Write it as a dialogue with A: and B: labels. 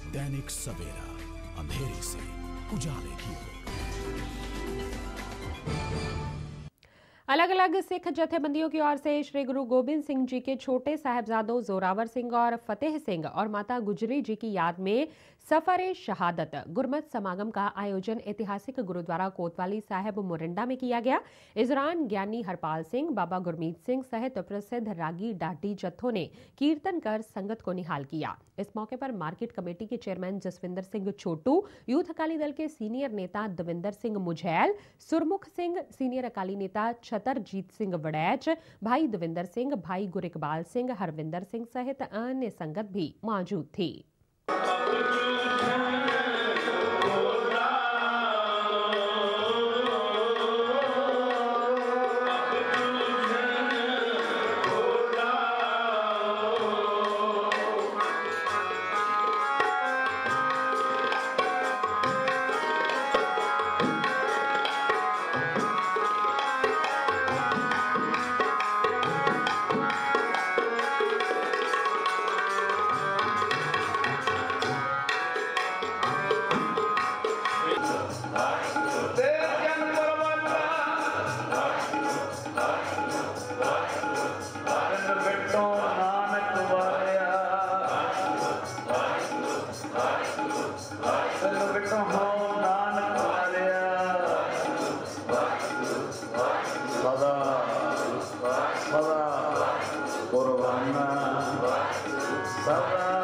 A: दैनिक सवेरा, अंधेरे से उजाले की ओर।
B: अलग अलग सिख जथेबंदियों की ओर से श्री गुरु गोबिंद सिंह जी के छोटे साहबजादों जोरावर सिंह और फतेह सिंह और माता गुजरी जी की याद में सफर शहादत गुरमत समागम का आयोजन ऐतिहासिक गुरुद्वारा कोतवाली साहिब मोरिंडा में किया गया। इस दौरान ज्ञानी हरपाल सिंह, बाबा गुरमीत सिंह सहित प्रसिद्ध रागी डाटी जत्थों ने कीर्तन कर संगत को निहाल किया। इस मौके पर मार्केट कमेटी के चेयरमैन जसविंदर सिंह छोटू, यूथ अकाली दल के सीनियर नेता दविंदर सिंह मुझैल, सुरमुख सिंह, सीनियर अकाली नेता छतरजीत सिंह वड़ैच, भाई दविंदर सिंह, भाई गुरिकबाल सिंह, हरविंदर सिंह सहित अन्य संगत भी मौजूद थी।
C: Baba